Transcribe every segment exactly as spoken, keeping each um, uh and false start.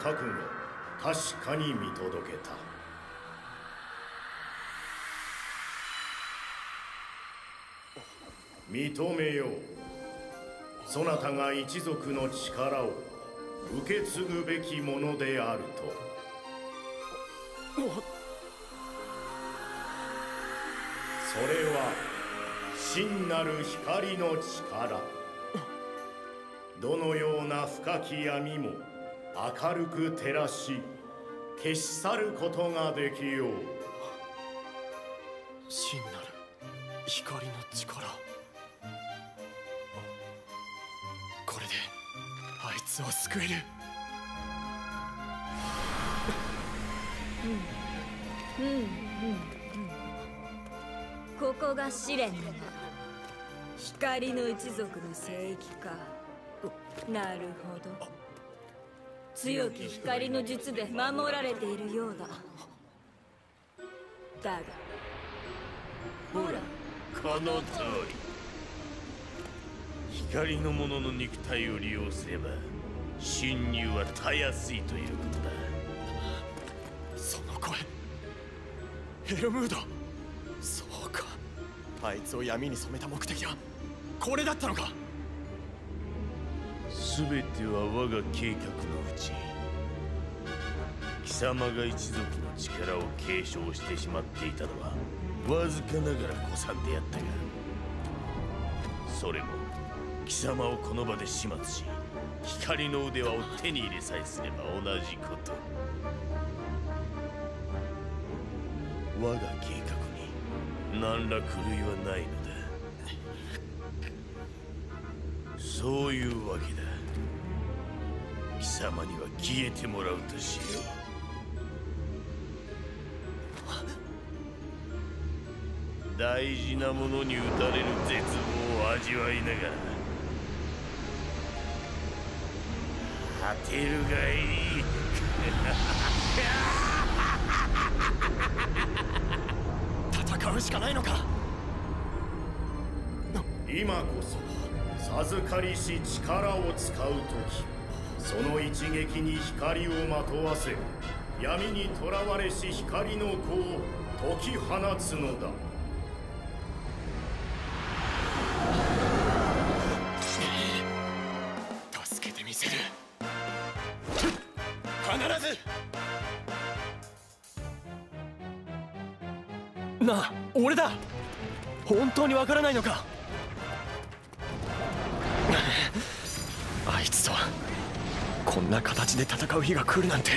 覚悟確かに見届けた。認めよう。そなたが一族の力を受け継ぐべきものであると。それは真なる光の力。どのような深き闇も明るく照らし消し去ることができよう。 真なる光の力。これであいつを救える。 うんうんうんうん。ここが試練だ。光の一族の聖域か。なるほど。強き光の術で守られているようだ。だがほらこの通り。光の者の肉体を利用すれば侵入はたやすいということだ。 その声、ヘルムード。そうか、あいつを闇に染めた目的はこれだったのか。 全ては我が計画のうち、貴様が一族の力を継承してしまっていたのはわずかながら誤算であったが、それも貴様をこの場で始末し光の腕輪を手に入れさえすれば同じこと。我が計画に何ら狂いはないのだ。そういうわけだ。貴様には消えてもらうとしよう。大事なものに打たれる絶望を味わいながら果てるがいい。 戦うしかないのか。 今こそ授かりし力を使う時、その一撃に光をまとわせ、闇にとらわれし光の子を解き放つのだ。 助けてみせる。必ず。なあ、俺だ。本当にわからないのか。あいつとこんな形で戦う日が来るなんて。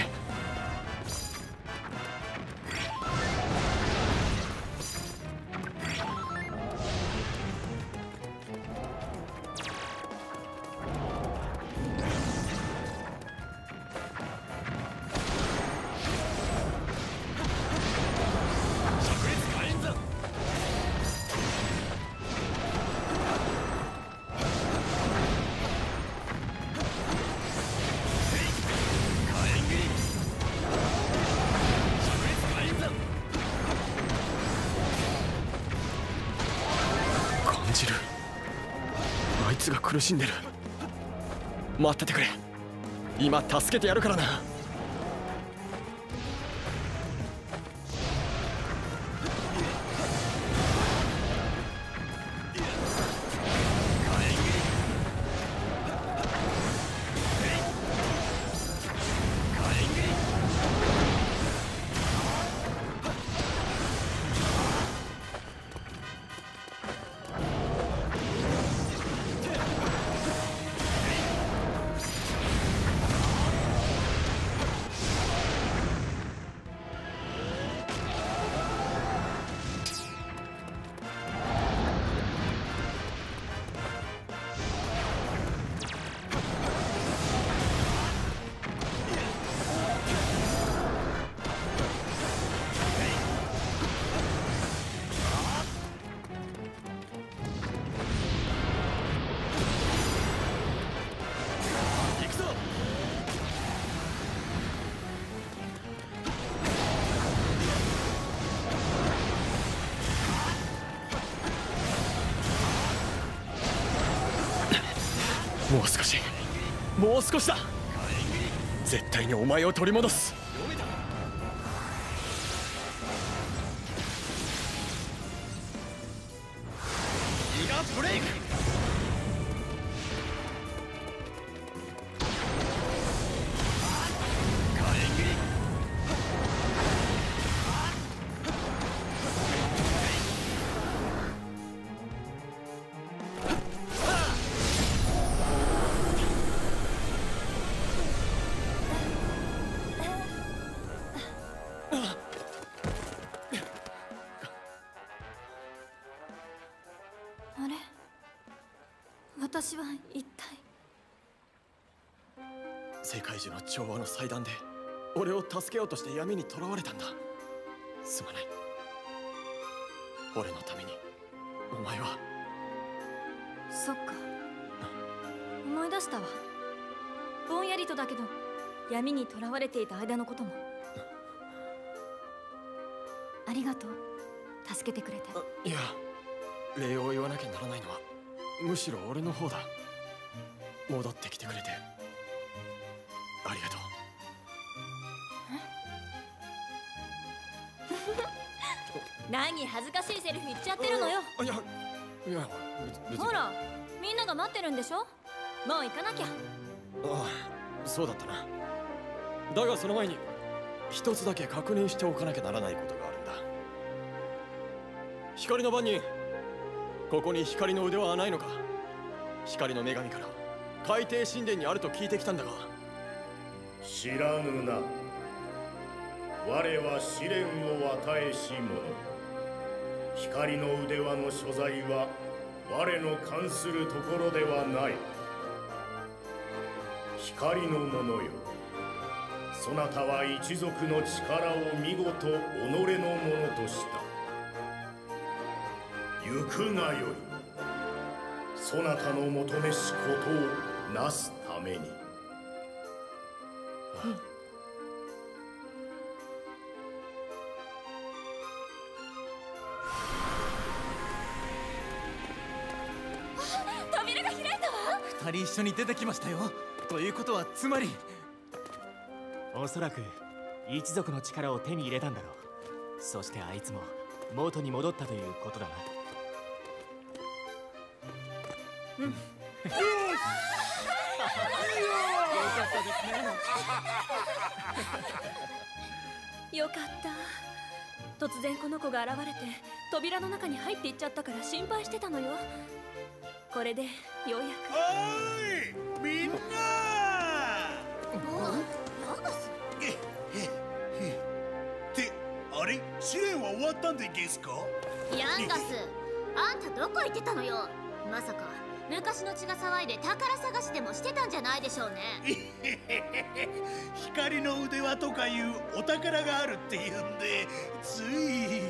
あいつが苦しんでる。待っててくれ。今助けてやるからな。もう少し、もう少しだ。 絶対にお前を取り戻す。ギガブレイク。 あれ、私は一体。 世界樹の調和の祭壇で俺を助けようとして闇に囚われたんだ。すまない。俺のためにお前は。 そっか、思い出したわ。ぼんやりとだけど闇に囚われていた間のことも。ありがとう、助けてくれて。 いや、礼を言わなきゃならないのはむしろ俺の方だ。戻ってきてくれてありがとう。 何恥ずかしいセリフ言っちゃってるのよ。 いやいや、別に。 ほら、みんなが待ってるんでしょ。もう行かなきゃ。 ああ、そうだったな。だがその前に一つだけ確認しておかなきゃならないことがあるんだ。光の番人、ここに光の腕輪はないのか。光の女神から海底神殿にあると聞いてきたんだが。 知らぬな。我は試練を与えし者。光の腕輪の所在は我の関するところではない。光の者よ、そなたは一族の力を見事己のものとした。行くがよい。そなたの求めしことをなすために。 扉が開いたわ。 二人一緒に出てきましたよ。ということはつまり、おそらく一族の力を手に入れたんだろう。そしてあいつも元に戻ったということだな。 うん。よかったですね。よかった。突然この子が現れて扉の中に入っていっちゃったから心配してたのよ。これでようやく。 おい、みんな。 ヤガス。 ってあれ、試練は終わったんでゲスか。 ヤンガス、あんたどこ行ってたのよ。まさか昔の血が騒いで宝探しでもしてたんじゃないでしょうね。 光の腕輪とかいうお宝があるっていうんでつい。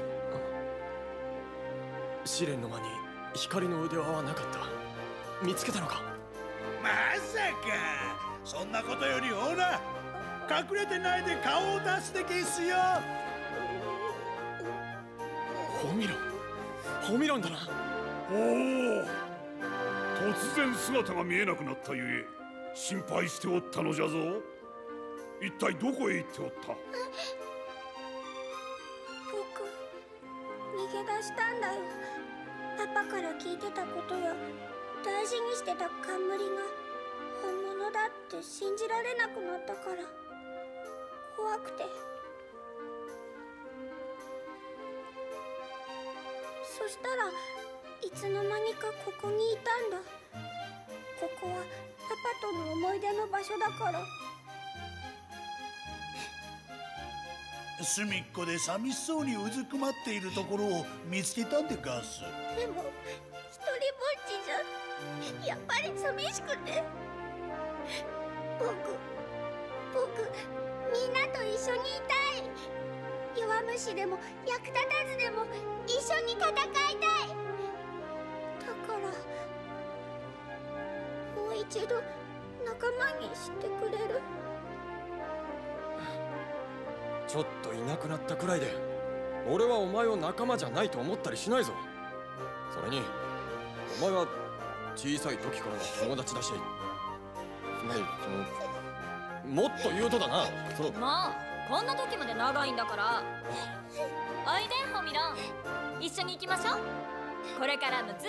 試練の間に光の腕輪はなかった。見つけたのか。 まさか。そんなことよりほら、隠れてないで顔を出すでゲスよ。 ホミロン、ホミロンだな。 おお、突然姿が見えなくなったゆえ心配しておったのじゃぞ。一体どこへ行っておった。 僕、逃げ出したんだよ。パパから聞いてたことや大事にしてた冠が本物だって信じられなくなったから怖くて。そしたらいつの間にかここにいたんだ。ここはパパとの思い出の場所だから。 隅っこで寂しそうにうずくまっているところを見つけたんでガス。 でも一人ぼっちじゃやっぱり寂しくて。僕僕みんなと一緒にいたい。弱虫でも役立たずでも一緒に戦いたい。だからもう一度仲間にしてくれる。 ちょっといなくなったくらいで俺はお前を仲間じゃないと思ったりしないぞ。それにお前は小さい時からの友達だし、ね、そのもっと言うとだな。そのまあこんな時まで長いんだから。おいでホミロン、一緒に行きましょう。これからもずーっ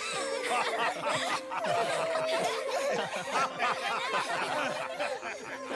と